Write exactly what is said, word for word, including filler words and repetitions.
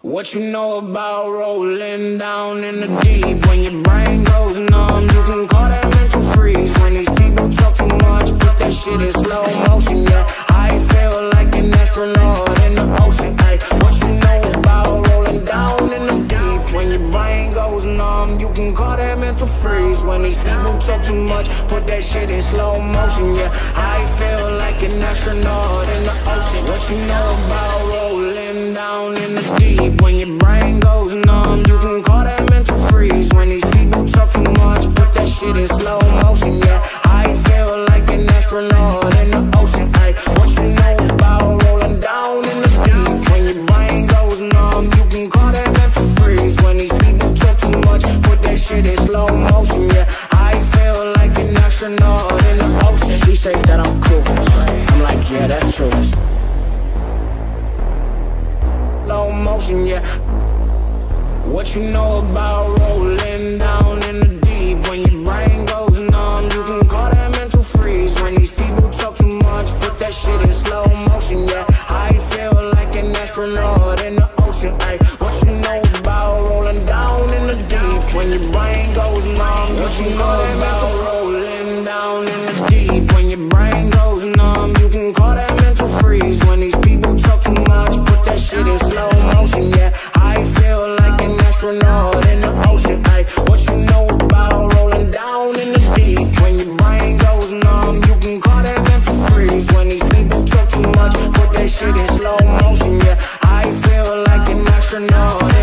What you know about rolling down in the deep? When your brain goes numb, you can call that mental freeze. When these people talk too much, put that shit in slow motion. Yeah, I feel like an astronaut in the ocean. Ay, what you know about rolling down in the deep? When your brain goes numb, you can call that mental freeze. When these people talk too much, put that shit in slow motion. Yeah, I feel like an astronaut in the ocean. What you know about rolling down in the deep? When your brain goes numb, you can call that mental freeze. When these people talk too much, put that shit in slow motion. Yeah, I feel like an astronaut in the ocean. Ay, what you know about rolling down in the deep? When your brain goes numb, you can call that mental freeze. When these people talk too much, put that shit in slow motion. Yeah, I feel like an astronaut in the ocean. She say that I'm cool, I'm like, yeah, that's true. Slow motion, yeah. What you know about rolling down in the deep? When your brain goes numb, you can call that mental freeze. When these people talk too much, put that shit in slow motion, yeah. I feel like an astronaut in the ocean. Ay, what you know about rolling down in the deep? When your brain goes numb, what you know about rolling down in the deep? When your brain goes numb, you can call that mental freeze. When these people talk too much, put that shit in slow motion, yeah. I feel like an astronaut in the ocean. Ay, what you know about rolling down in the deep? When your brain goes numb, you can call that mental freeze. When these people talk too much, put that shit in slow motion, yeah. I feel like an astronaut